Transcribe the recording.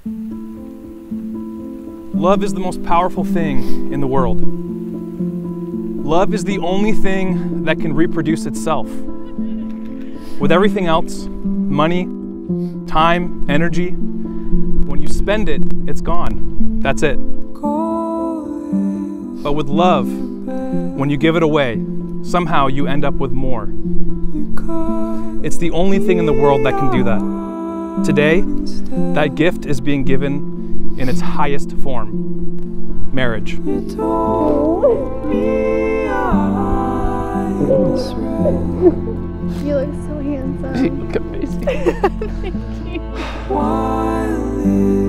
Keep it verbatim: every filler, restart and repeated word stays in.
Love is the most powerful thing in the world. Love is the only thing that can reproduce itself. With everything else, money, time, energy, when you spend it, it's gone. That's it. But with love, when you give it away, somehow you end up with more. It's the only thing in the world that can do that. Today, that gift is being given in its highest form, marriage. You look so handsome. You look amazing. Thank you.